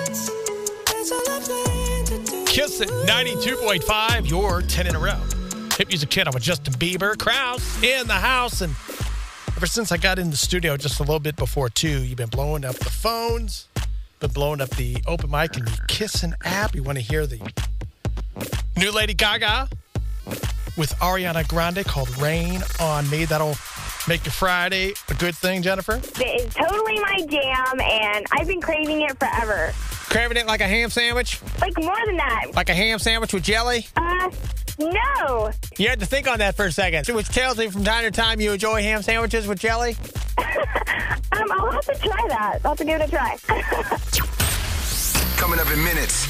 Kiss it, 92.5, your 10 in a row. Hit music channel with Justin Bieber, Krause in the house. And ever since I got in the studio just a little bit before 2, you've been blowing up the phones, been blowing up the open mic and the Kissin' app. You want to hear the new Lady Gaga with Ariana Grande called Rain on Me. That'll make your Friday a good thing, Jennifer. It is totally my jam, and I've been craving it forever. Craving it like a ham sandwich? Like more than that. Like a ham sandwich with jelly? No. You had to think on that for a second, which tells me from time to time you enjoy ham sandwiches with jelly? I'll have to try that. I'll have to give it a try. Coming up in minutes.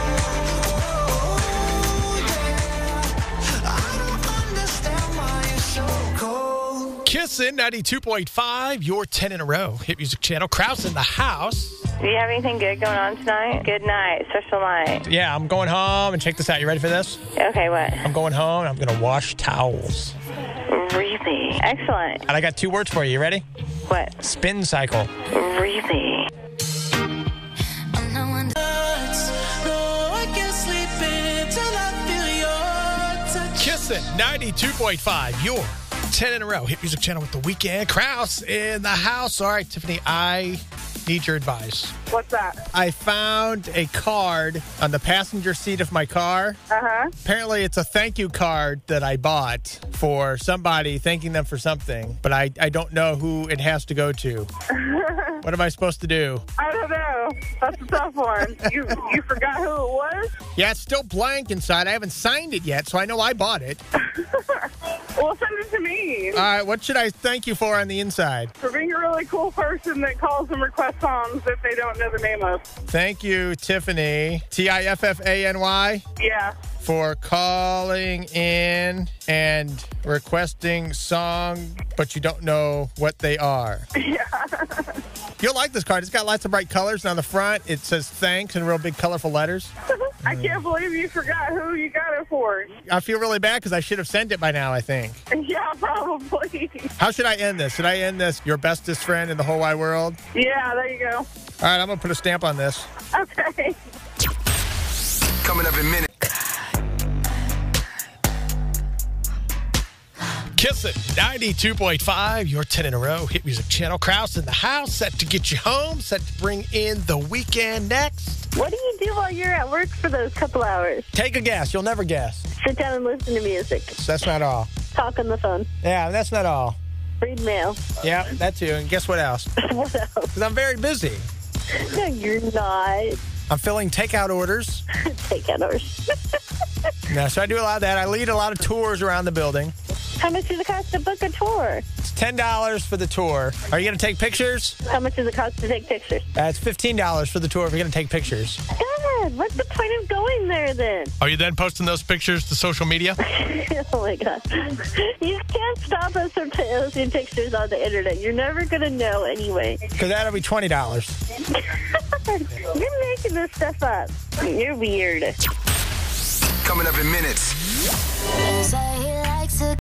Kissin' 92.5, your 10 in a row. Hit music channel. Krause in the house. Do you have anything good going on tonight? Good night, special night. Yeah, I'm going home, and check this out. You ready for this? Okay, what? I'm going home, and I'm going to wash towels. Really? Excellent. And I got 2 words for you. You ready? What? Spin cycle. Really? Kissin' 92.5, your 10 in a row. Hit music channel with The Weeknd. Krause in the house. All right, Tiffany, I need your advice. What's that? I found a card on the passenger seat of my car. Uh-huh. Apparently, it's a thank you card that I bought for somebody, thanking them for something, but I don't know who it has to go to. What am I supposed to do? I don't know. That's a tough one. You forgot who it was? Yeah, it's still blank inside. I haven't signed it yet, so I know I bought it. Well, send it to me. All right, what should I thank you for on the inside? For being a really cool person that calls and requests songs that they don't know the name of. Thank you, Tiffany, Tiffany, Yeah. for calling in and requesting song, but you don't know what they are. Yeah. You'll like this card. It's got lots of bright colors, and on the front, it says thanks in real big, colorful letters. I can't believe you forgot who you got it for. I feel really bad because I should have sent it by now, I think. Yeah, probably. How should I end this? Should I end this, your bestest friend in the whole wide world? Yeah, there you go. All right, I'm going to put a stamp on this. Okay. Coming up in minutes. Kiss it, 92.5, your 10 in a row. Hit music channel. Krause in the house, set to get you home, set to bring in The Weeknd next. What do you do while you're at work for those couple hours? Take a guess. You'll never guess. Sit down and listen to music. That's not all. Talk on the phone. Yeah, that's not all. Read mail. Yeah, that too. And guess what else? What else? Because I'm very busy. No, you're not. I'm filling takeout orders. Takeout orders. Yeah, so I do a lot of that. I lead a lot of tours around the building. How much does it cost to book a tour? It's $10 for the tour. Are you going to take pictures? How much does it cost to take pictures? It's $15 for the tour if you're going to take pictures. God, what's the point of going there then? Are you then posting those pictures to social media? Oh, my God. You can't stop us from posting pictures on the internet. You're never going to know anyway. Because that'll be $20. You're making this stuff up. You're weird. Coming up in minutes.